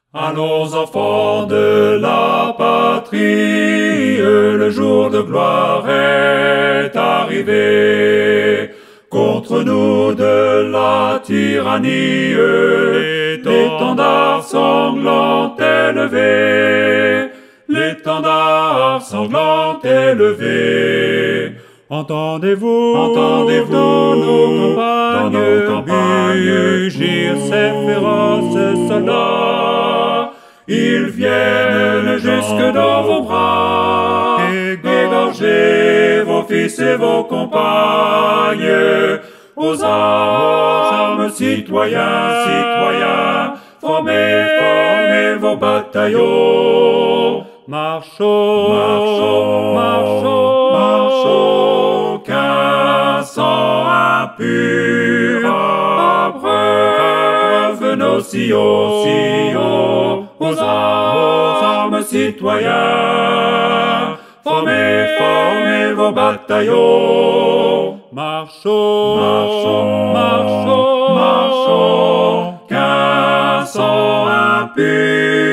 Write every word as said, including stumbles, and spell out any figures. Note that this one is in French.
Allons enfants de la patrie, le jour de gloire est arrivé. Contre nous de la tyrannie, l'étendard sanglant est levé. L'étendard sanglant est levé. Entendez-vous, Entendez-vous, dans nos campagnes, dans nos campagnes, mugir ces féroces soldats. Ils viennent jusque dans vos bras, égorger vos fils et vos compagnes. Aux armes, armes, citoyens, citoyens, formez, formez vos bataillons. Marchons, Marchons, marchons, marchons, qu'un sang impur abreuve nos sillons, sillons. Aux armes, aux armes, citoyens, formez, formez vos bataillons. marchons, Marchons, marchons, marchons, qu'un sang impur